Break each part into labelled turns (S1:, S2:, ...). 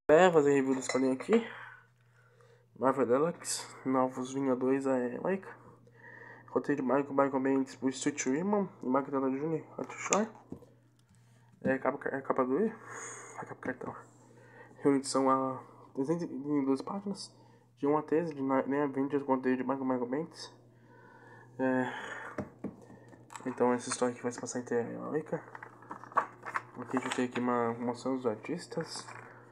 S1: Fazer review desse quadrinho aqui. Marvel Deluxe, Novos Vingadores, a Laika. Roteiro de Michael Bendis por Stuart Immonen e Mark Della Jr. Arthur capa do E, a capa cartão. Reunição a 312 páginas, de 1 a 13, de Nem Avengers, roteiro de Michael Bendis. Então essa história aqui vai se passar entre a Laika. Aqui a gente tem aqui uma moção dos artistas.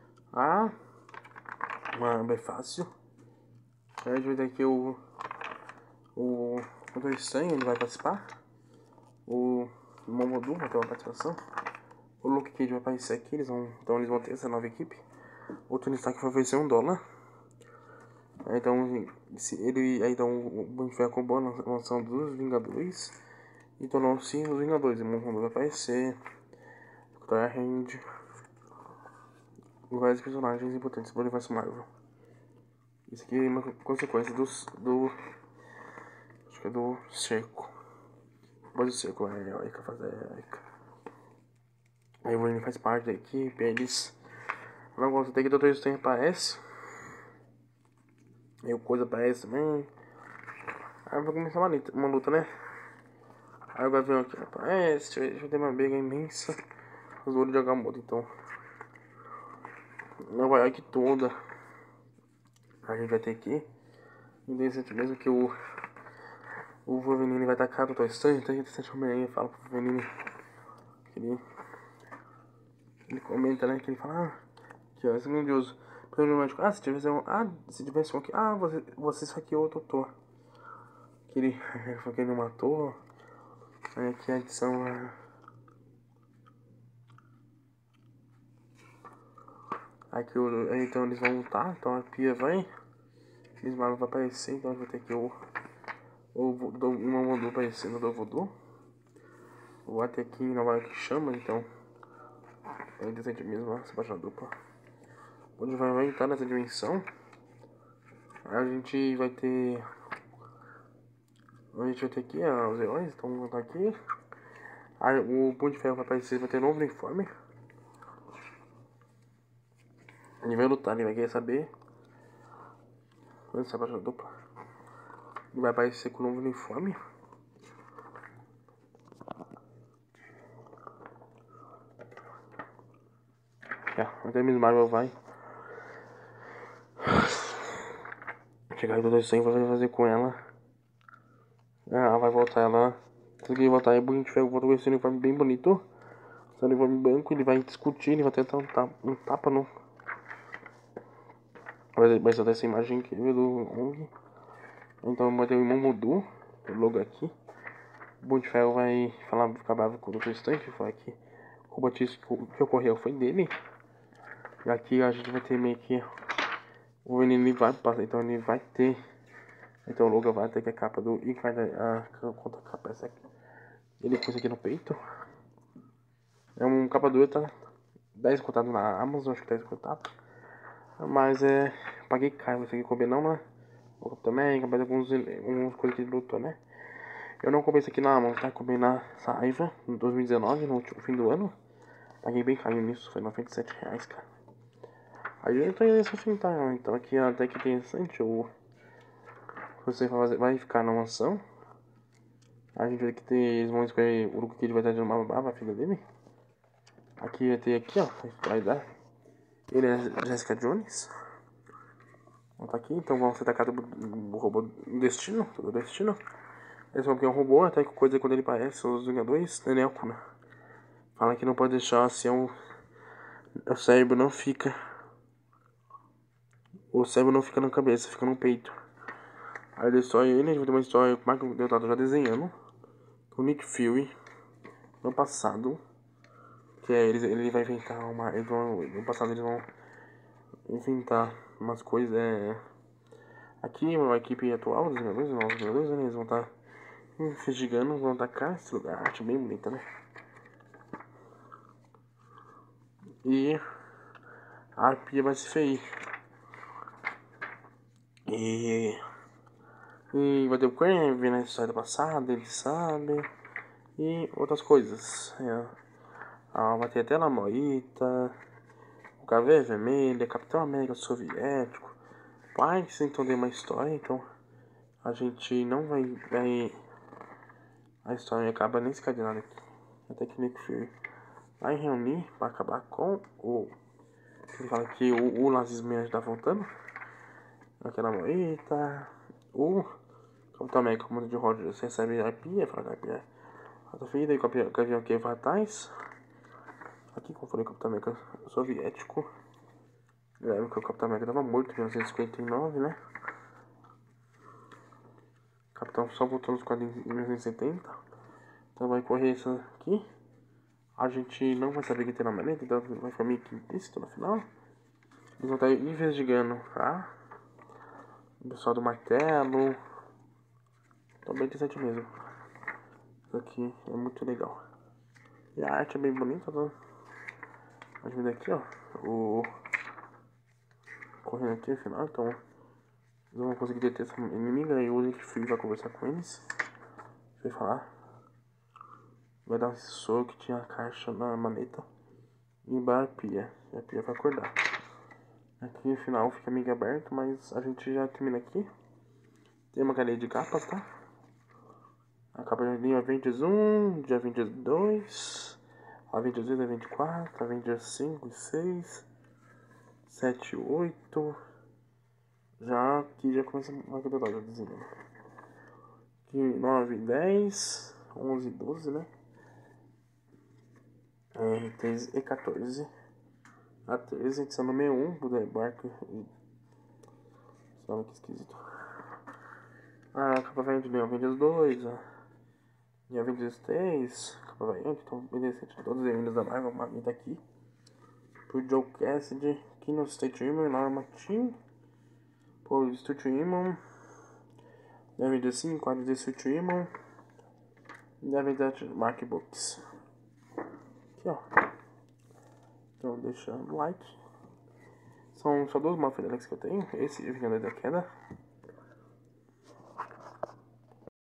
S1: Uma bem fácil. A gente vai ter aqui o Doutor Estranho, ele vai participar. O Momodu vai ter uma participação. O Luke Cage vai aparecer aqui, eles vão ter essa nova equipe. O Tony Stark vai oferecer $1. Então o Bunny Ferro acabou a lançação dos Vingadores e tornou-se os Vingadores. O Momodu vai aparecer, o Thor Hand e vários personagens importantes do universo Marvel. Isso aqui é uma consequência do cerco. Depois do cerco é a Laika fazer a Laika. Aí o Wolverine faz parte da equipe, eles não gostam até que o Doutor Estranho aparece. Aí o Coisa aparece também. Aí vai começar uma luta, né? Aí o Gavião aqui aparece, deixa eu ter uma briga imensa. Os olhos de Agamotto, então. Nova York toda. A gente vai ter aqui. Interessante mesmo que o Wolverine vai atacar o Doutor Estranho. Então a gente sente o Homem-Aranha fala pro Wolverine que ele comenta, né? Que ele fala, que é grandioso. Médico, se tivesse um aqui, você hackeou o doutor. Que ele foi que ele matou. Aí aqui a edição aqui então eles vão lutar, então a Pia vai. Miss Marvel vai aparecer, então a gente vai ter aqui o Momodu aparecendo do Voodoo. Vai ter aqui em Nova York chama, então. É interessante mesmo, essa página dupla. Onde vai entrar nessa dimensão. Aí a gente vai ter aqui os heróis, então vamos estar aqui. Aí o Punho de Ferro vai aparecer, vai ter novo uniforme. Ele vai lutar, ele vai querer saber. Essa página dupla. Ele vai aparecer com o novo uniforme. Até a Miss Marvel vai chegar do 200 vai fazer com ela. Ela vai voltar, ela conseguir voltar. É bonito, volta com esse uniforme bem bonito. Esse uniforme branco, ele vai discutir, ele vai tentar um tapa no. Vai soltar essa imagem incrível do Ong. Então vai ter o irmão Momodu, o logo aqui. O Bunny de Ferro vai ficar bravo com o Doutor Estranho, que foi aqui. O batismo que ocorreu foi dele. E aqui a gente vai ter meio que o veneno vai passar, então ele vai ter. Então o logo vai ter que a capa do e vai a contra-capa essa aqui. Ele pôs aqui no peito. É um capa dura, tá? 10 contado na Amazon, acho que 10 contado. Mas paguei caro, isso aqui coube não, né? O Capitão América, mas algumas coisas que ele lutou, né? Eu não comprei isso aqui na Amazon, tá? Comprei na Saraiva, em 2019, no último fim do ano. Paguei bem caro nisso, foi R$97, cara. Aí eu tô nesse fim, tá? Então aqui até que interessante, você vai ficar na mansão. A gente vai ter que ter, eles vão escolher o Luke que ele vai estar de uma babá, a filha dele. Aqui vai ter aqui, ó, vai dar. Ele é Jessica Jones. Vamos tá aqui, então vamos ser atacados do robô do destino. Eles vão ter um robô, até que coisa quando ele aparece, os Vingadores, Daniel Kuna. Fala que não pode deixar assim, o cérebro não fica. O cérebro não fica na cabeça, fica no peito. Aí destrói ele, a gente vai ter uma história que o Marco Delgado já desenhando. Com o Nick Fury, no passado. Que é ele vai inventar no passado eles vão inventar umas coisas. Aqui uma equipe atual dos Vingadores, né? Eles vão estar investigando, vão atacar esse lugar, arte bem bonita, né? E a Arpia vai se ferir. E vai ter o Kraven, vendo a história passada, ele sabe. E outras coisas. Vai ter até a Namorita. o Caveira Vermelha, Capitão América Soviético, Paz, então tem uma história, então a gente não vai a história acaba nem se cadeando aqui. Até que Nick Fury vai reunir para acabar com o... Ele fala que o nazismo ia estar voltando. Aquela moita. O Capitão América, comando de Rogers, recebe a arpia, fala que a arpia tá ferida, e o Gavião que vai atrás. Aqui, como falei, o Capitão América soviético. Lembra que o Capitão América estava morto em 1959, né? O Capitão só voltou nos quadrinhos em 1970. Então vai correr isso aqui. A gente não vai saber o que tem na maleta, então vai ficar meio que implícito no final. Eles vão estar investigando, tá? O pessoal do martelo. Então bem interessante mesmo. Isso aqui é muito legal. E a arte é bem bonita, tá? A gente vê aqui, ó. O... Correndo aqui no final, então... Eles vão conseguir deter essa inimiga e o Nick Fury vai conversar com eles. Vai falar. Vai dar um soco que tinha a caixa na maleta. E vai a arpia. E a arpia vai acordar. Aqui no final fica meio aberto, mas a gente já termina aqui. Tem uma cadeia de capas, tá? A capa de Avengers 1, de Avengers 2, Avengers 2, Avengers 4, Avengers 5 e 6, 7 e 8. Já aqui já começa uma categoria dizendo. Aqui 9 e 10, 11 e 12, né? 13 e 14. A 13, edição número 1, Buda Barco. Olha que esquisito. A capa variante de Avengers 2, e Avengers 3, capa variante, então bem decente. Todos os Avengers da Marvel, uma vida aqui. Por Joe Cassidy, Kino State Human, Norma Team. Por Stuart Human. Avengers 5, quadros de Stuart Human. E Avengers Mark Books. Aqui, ó. Então deixa o like. São só duas Marvel Alex que eu tenho. Esse e o Vingador da Queda.